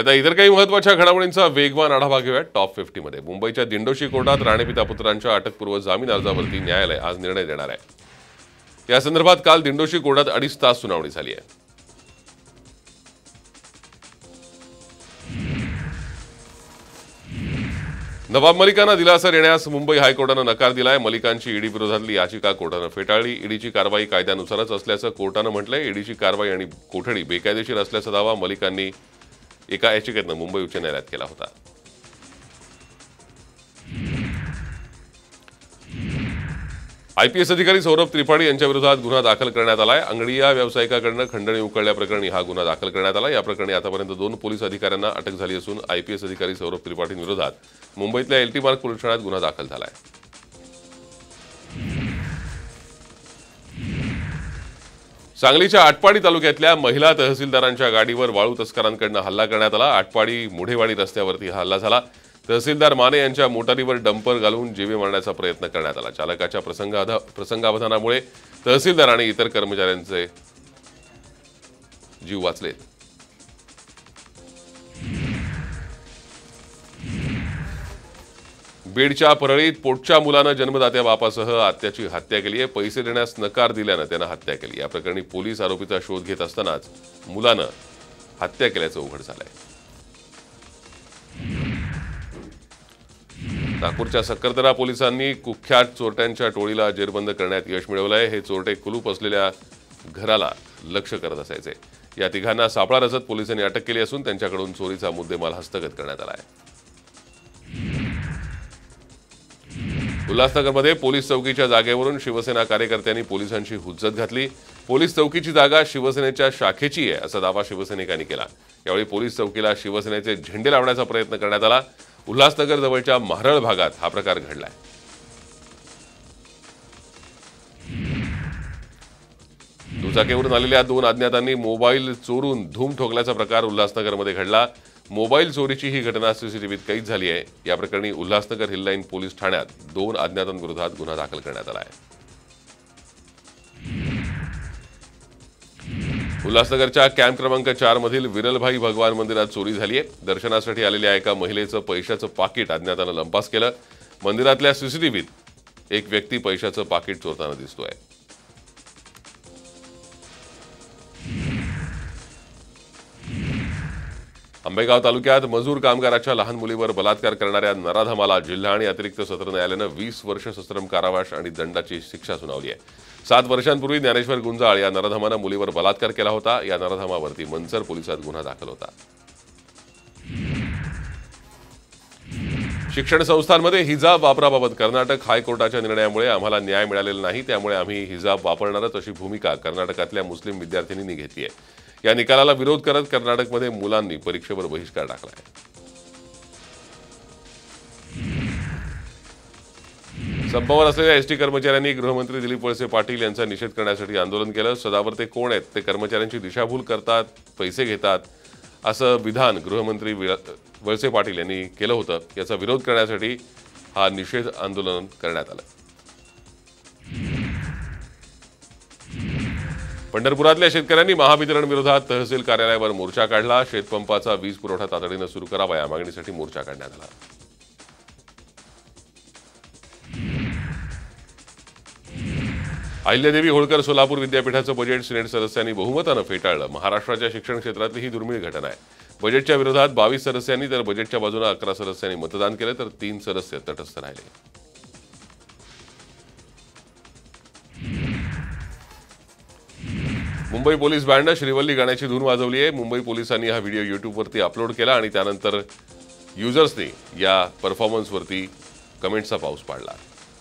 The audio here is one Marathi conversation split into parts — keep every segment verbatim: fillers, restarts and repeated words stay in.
आता इतर काही महत्त्वाच्या घडामोडींचा वेगवान आढावा घेऊया टॉप फिफ्टी मध्ये। मुंबईच्या दिंडोशी कोर्टात राणेपिता पुत्रांच्या अटकपूर्व जामीन अर्जावरती न्यायालय आज निर्णय देणार आहे। या संदर्भात काल दिंडोशी कोर्टात अडीच तास सुनावणी झाली आहे। नवाब मलिकांना दिलासा देण्यास मुंबई हायकोर्टानं नकार दिलाय। मलिकांची ईडी विरोधातली याचिका कोर्टानं फेटाळली। ईडीची कारवाई कायद्यानुसारच असल्याचं कोर्टानं म्हटलंय। ईडीची कारवाई आणि कोठडी बेकायदेशीर असल्याचा दावा मलिकांनी एका याचिकेतनं मुंबई उच्च न्यायालयात केला होता। आयपीएस अधिकारी सौरभ त्रिपाठी यांच्या विरोधात गुन्हा दाखल करण्यात आलाय। अंगडिया व्यावसायिकाकडनं खंडणी उकळल्याप्रकरणी हा गुन्हा दाखल करण्यात आला। या प्रकरणी आतापर्यंत दोन पोलीस अधिकाऱ्यांना अटक झाली असून आयपीएस अधिकारी सौरभ त्रिपाठींविरोधात मुंबईतल्या एलटी मार्ग पोलीस ठाण्यात गुन्हा दाखल झालाय। सांगलीच्या आटपाडी तालुक्यातल्या महिला तहसीलदारांच्या गाडीवर वाळू तस्करांकडून हल्ला करण्यात आला। आटपाडी मुढेवाडी रस्त्यावरती हा हल्ला झाला। तहसीलदार माने यांच्या मोटारीवर डंपर घालून जीवे मारण्याचा प्रयत्न करण्यात आला। चालकाच्या प्रसंगाध प्रसंगावधानामुळे तहसीलदार आणि इतर कर्मचाऱ्यांचे जीव वाचले। बीडच्या परळीत पोटच्या मुलानं जन्मदात्या बापासह आत्याची हत्या केली आहे। पैसे देण्यास नकार दिल्यानं त्यानं हत्या केली। या प्रकरणी पोलीस आरोपीचा शोध घेत असतानाच मुलानं हत्या केल्याचं उघड झालंय। नागपूरच्या सक्करदरा पोलिसांनी कुख्यात चोरट्यांच्या टोळीला जेरबंद करण्यात यश मिळवलंय। हे चोरटे कुलूप असलेल्या घराला लक्ष्य करत असायचे। या तिघांना सापळा रचत पोलिसांनी अटक केली असून त्यांच्याकडून चोरीचा मुद्देमाल हस्तगत करण्यात आला आहे। उल्हासनगरमध्ये पोलीस चौकीच्या जागेवरून शिवसेना कार्यकर्त्यांनी पोलिसांची हुज्जत घातली। पोलीस चौकीची जागा शिवसेनेच्या शाखेची आहे असा दावा शिवसैनिकांनी केला। यावेळी पोलीस चौकीला शिवसेनेचे झेंडे लावण्याचा प्रयत्न करण्यात आला। उल्हासनगर जवळच्या महारळ भागात हा प्रकार घडलाय। दुचाकीवरून आलेल्या दोन अज्ञातांनी मोबाईल चोरून धूम ठोकल्याचा प्रकार उल्हासनगरमध्ये घडला। मोबाईल चोरीची ही घटना सीसीटीव्हीत कैद झाली आहे। या प्रकरणी उल्हासनगर हिल लाईन पोलीस ठाण्यात दोन अज्ञातांविरोधात गुन्हा दाखल करण्यात आला आहे। उल्हासनगरच्या कॅम्प क्रमांक चार मधील विरलभाई भगवान मंदिरात चोरी झाली आहे। दर्शनासाठी आलेल्या एका महिलेचं पैशाचं पाकिट अज्ञातानं लंपास केलं। मंदिरातल्या सीसीटीव्हीत एक व्यक्ती पैशाचं पाकिट चोरताना दिसतोय। आंबेगाव तालुक्यात मजूर कामगाराच्या लहान मुलीवर बलात्कार करणाऱ्या नराधमाला जिल्हा आणि अतिरिक्त सत्र न्यायालयानं वीस वर्ष सश्रम कारावास आणि दंडाची शिक्षा सुनावली आहे। सात वर्षांपूर्वी ज्ञानेश्वर गुंजाळ या नराधमानं मुलीवर बलात्कार केला होता। या नराधमावरती मनसर पोलिसात गुन्हा दाखल होता। शिक्षण संस्थांमध्ये हिजाब वापराबाबत कर्नाटक हायकोर्टाच्या निर्णयामुळे आम्हाला न्याय मिळालेला नाही, त्यामुळे आम्ही हिजाब वापरणारच अशी भूमिका कर्नाटकातल्या मुस्लिम विद्यार्थिनींनी घेतली आहे। या निकालाला विरोध करत कर्नाटकमध्ये मुलांनी परीक्षेवर बहिष्कार टाकला आहे। संपावर असलेल्या एसटी कर्मचाऱ्यांनी गृहमंत्री दिलीप वळसे पाटील यांचा निषेध करण्यासाठी आंदोलन केलं। सदावर ते कोण आहेत? ते कर्मचाऱ्यांची दिशाभूल करतात, पैसे घेतात असं विधान गृहमंत्री वळसे पाटील यांनी केलं होतं। याचा विरोध करण्यासाठी हा निषेध आंदोलन करण्यात आलं। पंढरपुरातल्या शेतकऱ्यांनी महावितरण विरोधात तहसील कार्यालयावर मोर्चा काढला। शेतपंपाचा वीज पुरवठा तातडीनं सुरू करावा या मागणीसाठी मोर्चा काढण्यात आला। अहिल्यादेवी होळकर सोलापूर विद्यापीठाचं बजेट सिनेट सदस्यांनी बहुमतानं फेटाळलं। महाराष्ट्राच्या शिक्षण क्षेत्रातली ही दुर्मिळ घटना आहे। बजेटच्या विरोधात बावीस सदस्यांनी तर बजेटच्या बाजूने अकरा सदस्यांनी मतदान केलं, तर तीन सदस्य तटस्थ राहिले। मुंबई पोलीस बँडनं श्रीवल्ली गाण्याची धून वाजवली आहे। मुंबई पोलिसांनी हा व्हिडिओ युट्यूबवरती अपलोड केला आणि त्यानंतर युजर्सनी या परफॉर्मन्सवरती कमेंट्सचा पाऊस पाडला।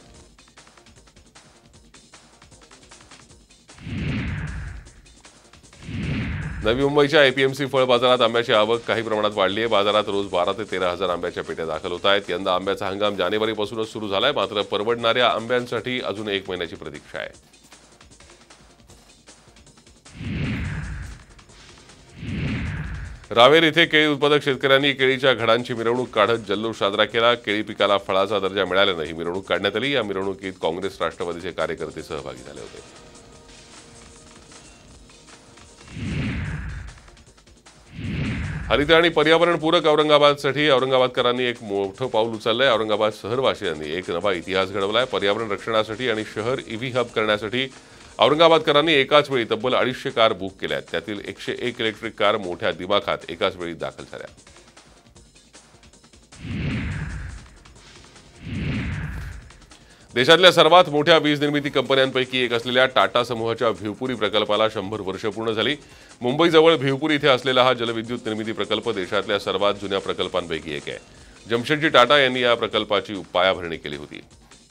नवी मुंबईच्या एपीएमसी फळ बाजारात आंब्याची आवक काही प्रमाणात वाढली आहे। बाजारात रोज बारा ते तेरा हजार आंब्याच्या पेट्या दाखल होत आहेत। यंदा आंब्याचा हंगाम जानेवारीपासूनच सुरू झालाय, मात्र परवडणाऱ्या आंब्यांसाठी अजून एक महिन्याची प्रतीक्षा आहे। रावेर इथे केळी उत्पादक शेतकऱ्यांनी केळीच्या घडांची मिरवणूक काढत जल्लोष साजरा केला। केळी पिकाला फळाचा दर्जा मिळाल्यानं ही मिरवणूक काढण्यात आली। या मिरवणुकीत काँग्रेस राष्ट्रवादीचे कार्यकर्ते सहभागी झाले होते। हरित आणि पर्यावरणपूरक औरंगाबादसाठी औरंगाबादकरांनी एक मोठं पाऊल उचललंय. औरंगाबाद शहरवासियांनी एक नवा इतिहास घडवलाय. पर्यावरण रक्षणासाठी आणि शहर ईव्ही हब करण्यासाठी औरंगाबादकरांनी एकाच वेळी तब्बल अडीचशे कार बुक केल्या. त्यातील एकशे एक इलेक्ट्रिक कार मोठ्या दिमाखात एकाच वेळी दाखल झाल्या. देशातल्या सर्वात मोठ्या वीज निर्मिती कंपन्यांपैकी एक असलेल्या टाटा समूहाच्या भिवपुरी प्रकल्पाला शंभर वर्ष पूर्ण झाली. मुंबईजवळ भिवपुरी इथे असलेला हा जलविद्युत निर्मिती प्रकल्प देशातल्या सर्वात जुन्या प्रकल्पांपैकी एक आहे. जमशेदजी टाटा यांनी या प्रकल्पाची पायाभरणी केली होती.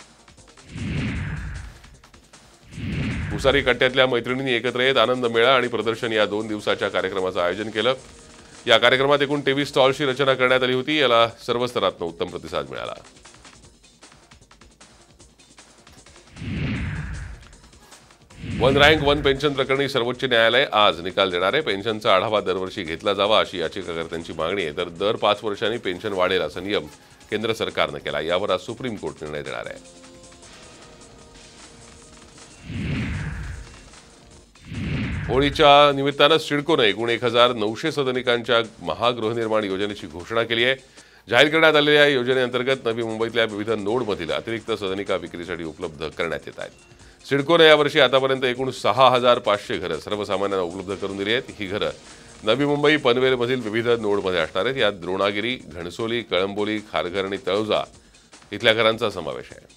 भुसारी कट्ट्यातल्या मैत्रिणींनी एकत्र येत आनंद मेळा आणि प्रदर्शन या दोन दिवसाच्या कार्यक्रमाचं आयोजन केलं. या कार्यक्रमात एकूण तेवीस स्टॉल्सची रचना करण्यात आली होती. याला सर्व स्तरातून उत्तम प्रतिसाद मिळाला. वन रँक वन पेन्शन प्रकरणी सर्वोच्च न्यायालय आज निकाल देणार आहे. पेन्शनचा आढावा दरवर्षी घेतला जावा अशी याचिकाकर्त्यांची मागणी आहे. तर दर पाच वर्षांनी पेन्शन वाढेल असा नियम केंद्र सरकारनं केला. यावर आज सुप्रीम कोर्ट निर्णय देणार आहे. होळीच्या निमित्तानं सिडकोनं एकूण एक हजार नऊशे सदनिकांच्या महागृहनिर्माण योजनेची घोषणा केली आहे. जाहीर करण्यात आलेल्या या योजनेअंतर्गत नवी मुंबईतल्या विविध नोडमधील अतिरिक्त सदनिका विक्रीसाठी उपलब्ध करण्यात येत आहेत. सिडकोने यावर्षी आतापर्यंत एकूण सहा हजार पाचशे घरं सर्वसामान्यांना उपलब्ध करून दिली आहेत. ही घरं नवी मुंबई पनवेलमधील विविध नोडमध्ये असणार आहेत. यात द्रोणागिरी, घणसोली, कळंबोली, खारघर आणि तळोजा इथल्या घरांचा समावेश आहे.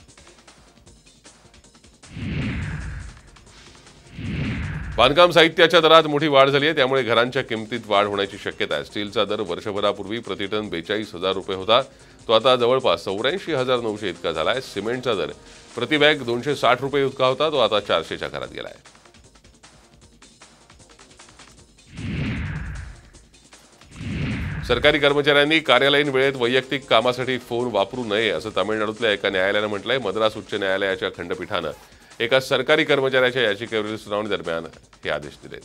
बांधकाम साहित्याच्या दरात मोठी वाढ झाली आहे. त्यामुळे घरांच्या किमतीत वाढ होण्याची शक्यता आहे. स्टीलचा दर वर्षभरापूर्वी प्रतिटन बेचाळीस हजार रुपये होता. तो आता जवळपास चौऱ्याऐंशी हजार नऊशे इतका झाला आहे. सिमेंटचा दर प्रति बॅग दोनशे साठ रुपये इतका होता. तो आता चारशेच्या घरात गेला आहे. सरकारी कर्मचाऱ्यांनी कार्यालयीन वेळेत वैयक्तिक कामासाठी फोन वापरू नये असं तामिळनाडूतल्या एका न्यायालयानं म्हटलंय. मद्रास उच्च न्यायालयाच्या खंडपीठानं एका सरकारी कर्मचाऱ्याच्या याचिकेवरील सुनावणी दरम्यान हे आदेश दिलेत.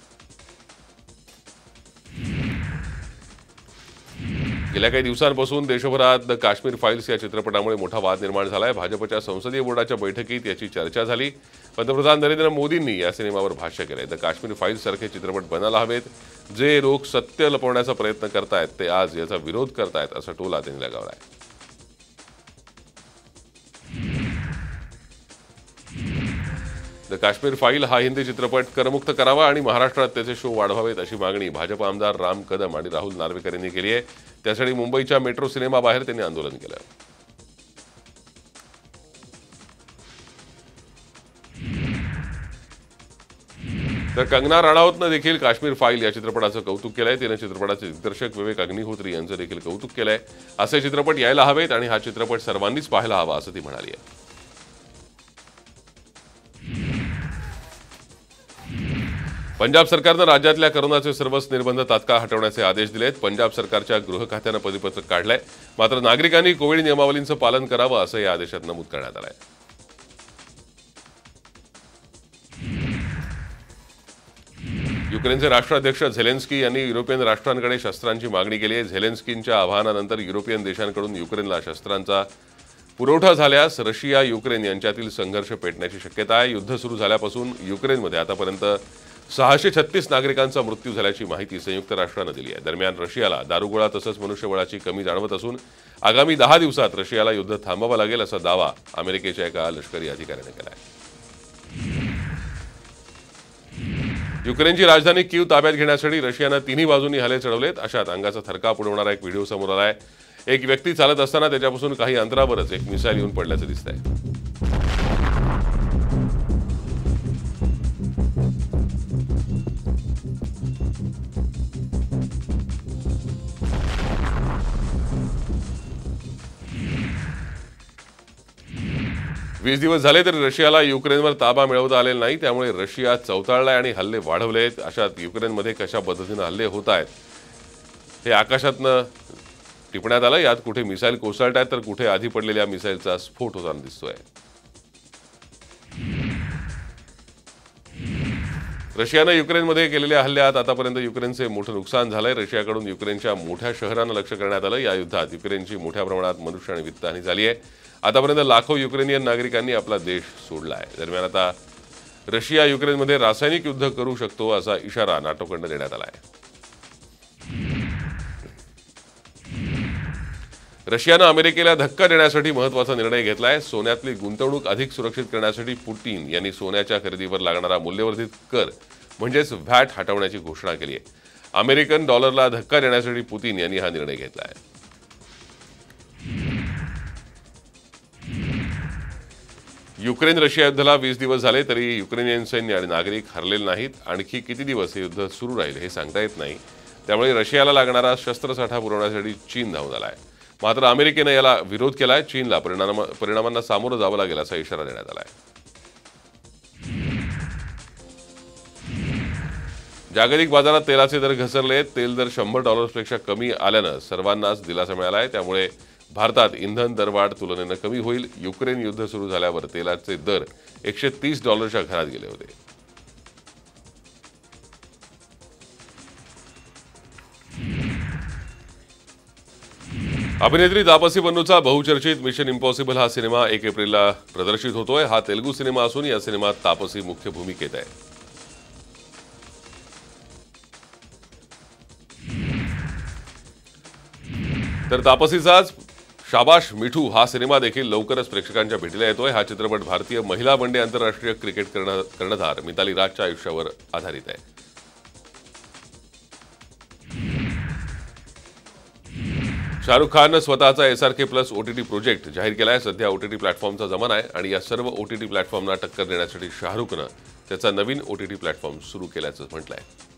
गेल्या काही दिवसांपासून देशभरात द काश्मीर फाईल्स या चित्रपटामुळे मोठा वाद निर्माण झालाय. भाजपच्या संसदीय बोर्डाच्या बैठकीत याची चर्चा झाली. पंतप्रधान नरेंद्र मोदींनी या सिनेमावर भाष्य केलंय. द काश्मीर फाईल्स सारखे चित्रपट बनायला हवेत. जे लोक सत्य लपवण्याचा प्रयत्न करतायत ते आज याचा विरोध करतायत असा टोला त्यांनी लगावलाय. द काश्मीर फाईल हा हिंदी चित्रपट करमुक्त करावा आणि महाराष्ट्रात त्याचे शो वाढवावेत अशी मागणी भाजप आमदार राम कदम आणि राहुल नार्वेकर यांनी केली आहे. त्यासाठी मुंबईच्या मेट्रो सिनेमाबाहेर त्यांनी आंदोलन केलं. तर कंगना राणावतनं देखील काश्मीर फाईल या चित्रपटाचं कौतुक केलंय. तिने चित्रपटाचे दिग्दर्शक विवेक अग्निहोत्री यांचं देखील कौतुक केलंय. असे चित्रपट यायला हवेत आणि हा चित्रपट सर्वांनीच पाहायला हवा असं ती म्हणाली आहे. पंजाब सरकारनं राज्यातल्या कोरोनाचे सर्वच निर्बंध तात्काळ हटवण्याचे आदेश दिलेत. पंजाब सरकारच्या गृह खात्यानं परिपत्रक काढलंय. मात्र नागरिकांनी कोविड नियमावलींचं पालन करावं असं या आदेशात नमूद करण्यात आलंय. युक्रेनचे राष्ट्राध्यक्ष झेलेन्स्की यांनी युरोपियन राष्ट्रांकडे शस्त्रांची मागणी केली आहे. झेलेन्स्कींच्या आवाहनानंतर युरोपियन देशांकडून युक्रेनला शस्त्रांचा पुरवठा झाल्यास रशिया युक्रेन यांच्यातील संघर्ष पेटण्याची शक्यता आहे. युद्ध सुरू झाल्यापासून युक्रेनमध्ये आतापर्यंत सहाशे छत्तीस नागरिकांचा मृत्यू झाल्याची माहिती संयुक्त राष्ट्रानं दिली आहे. दरम्यान रशियाला दारुगोळा तसंच मनुष्यबळाची कमी जाणवत असून आगामी दहा दिवसात रशियाला युद्ध थांबवावं लागेल असा दावा अमेरिकेच्या एका लष्करी अधिकाऱ्याने केला आहे. युक्रेनची राजधानी कीव ताब्यात घेण्यासाठी रशियानं तिन्ही बाजूंनी हल्ले चढवलेत. अशात अंगाचा थरकाप उडवणारा एक व्हिडिओ समोर आलाय. एक व्यक्ती चालत असताना त्याच्यापासून काही अंतरावरच एक मिसाईल येऊन पडल्याचं दिसतंय. वीस दिवस झाले तरी रशियाला युक्रेनवर ताबा मिळवता आलेला नाही. त्यामुळे रशिया चवताळलाय आणि हल्ले वाढवलेत. अशात युक्रेनमध्ये कशा पद्धतीनं हल्ले होत आहेत हे आकाशातनं टिपण्यात आलं. यात कुठे मिसाईल कोसळत आहेत तर कुठे आधी पडलेल्या मिसाईलचा स्फोट होताना दिसतोय. रशियानं युक्रेनमध्ये केलेल्या हल्ल्यात आतापर्यंत युक्रेनचे मोठं नुकसान झालंय. रशियाकडून युक्रेनच्या मोठ्या शहरांना लक्ष्य करण्यात आलं. या युद्धात युक्रेनची मोठ्या प्रमाणात मनुष्य आणि वित्तहानी झाली आहे. आतापर्यंत लाखो युक्रेनियन नागरिकांनी आपला देश सोडला आहे. दरम्यान आता रशिया युक्रेनमध्ये रासायनिक युद्ध करू शकतो असा इशारा नाटोकडनं देण्यात आला आहे. रशियानं अमेरिकेला धक्का देण्यासाठी महत्त्वाचा निर्णय घेतलाय. सोन्यातली गुंतवणूक अधिक सुरक्षित करण्यासाठी पुतीन यांनी सोन्याच्या खरेदीवर लागणारा मूल्यवर्धित कर म्हणजेच व्हॅट हटवण्याची घोषणा केली आहे. अमेरिकन डॉलरला धक्का देण्यासाठी पुतीन यांनी हा निर्णय घेतला आहे. युक्रेन रशिया युद्धाला वीस दिवस झाले तरी युक्रेनियन सैन्य आणि नागरिक हरलेले नाहीत. आणखी किती दिवस हे युद्ध सुरू राहील हे सांगता येत नाही. त्यामुळे रशियाला लागणारा शस्त्रसाठा पुरवण्यासाठी चीन धावून आलाय. मात्र अमेरिकेनं याला विरोध केलाय. चीनला परिणाम परिणामांना सामोरं जावं लागेल असा इशारा देण्यात आलाय. जागतिक बाजारात तेलाचे दर घसरले. तेल दर शंभर डॉलर्सपेक्षा कमी आल्यानं सर्वांनाच दिलासा मिळालाय. त्यामुळे भारतात इंधन दरवाढ तुलनेनं कमी होईल. युक्रेन युद्ध सुरू झाल्यावर तेलाचे दर एकशे तीस डॉलरच्या घरात गेले होते. अभिनेत्री तापसी पन्नूचा बहुचर्चित मिशन इम्पॉसिबल हा सिनेमा एक एप्रिलला प्रदर्शित होतोय. हा तेलुगू सिनेमा असून या सिनेमात तापसी मुख्य भूमिकेत आहे. तर तापसीचाच शाबाश मिठू हा सिनेमा देखील लवकरच प्रेक्षकांच्या भेटीला येतोय. हा चित्रपट भारतीय महिला वनडे आंतरराष्ट्रीय क्रिकेट कर्णधार मिताली राजच्या आयुष्यावर आधारित आहे. शाहरुख खाननं स्वतःचा एसआरके प्लस ओटीटी प्रोजेक्ट जाहीर केलाय. सध्या ओटीटी प्लॅटफॉर्मचा जमाना आहे आणि या सर्व ओटीटी प्लॅटफॉर्मना टक्कर देण्यासाठी शाहरुखनं त्याचा नवीन ओटीटी प्लॅटफॉर्म सुरू केल्याचं म्हटलंय.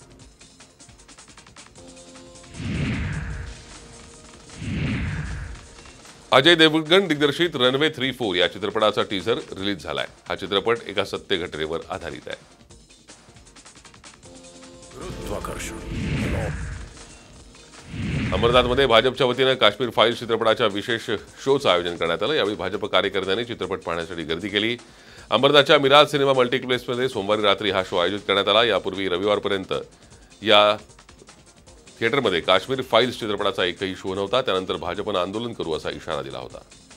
अजय देवगण दिग्दर्शित रनवे थ्री फोर या चित्रपटाचा टीझर रिलीज झालाय. हा चित्रपट एका सत्य घटनेवर आधारित आहे. अमरनाथमध्ये भाजपच्या वतीनं काश्मीर फाईल्स चित्रपटाच्या विशेष शोचं आयोजन करण्यात आलं. यावेळी भाजप कार्यकर्त्यांनी चित्रपट पाहण्यासाठी गर्दी केली. अमरनाथच्या मिराज सिनेमा मल्टिप्लेक्समध्ये सोमवारी रात्री हा शो आयोजित करण्यात आला. यापूर्वी रविवारपर्यंत या थिएटरमध्ये काश्मीर फाईल्स चित्रपटाचा एकही शो नव्हता. त्यानंतर भाजपनं आंदोलन करू असा इशारा दिला होता.